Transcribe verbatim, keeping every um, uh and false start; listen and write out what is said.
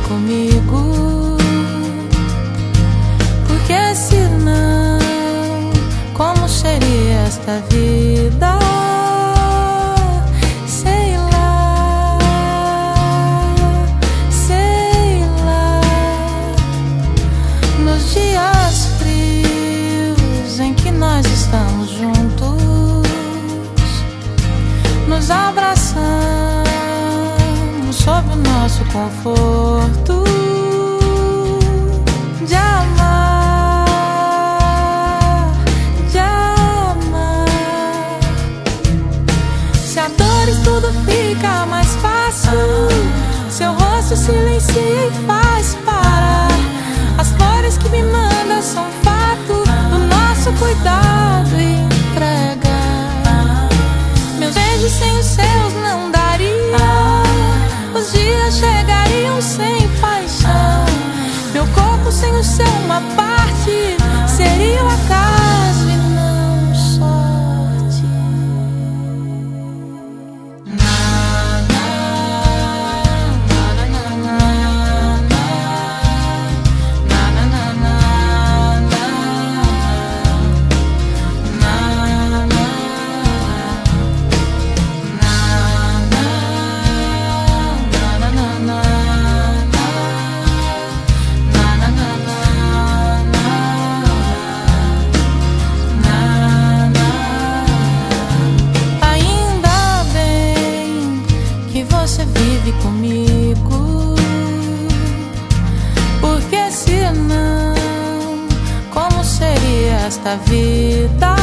comigo. Porque senão, como seria esta vida? Sei lá, sei lá. Nos dias frios em que nós estamos juntos, nos abraçamos sob o nosso conforto de amar, de amar. Se a dores tudo fica mais fácil, seu rosto silencia e faz parar. As flores que me manda são fato do nosso cuidado e entrega. Meus beijos sem os seus não daria. Os dias chegariam sem paixão. Meu corpo sem o seu uma parte seria o acaso e não sorte. Na, na, na, na, na, na, na, na, na, na, na, você vive comigo. Porque senão, como seria esta vida?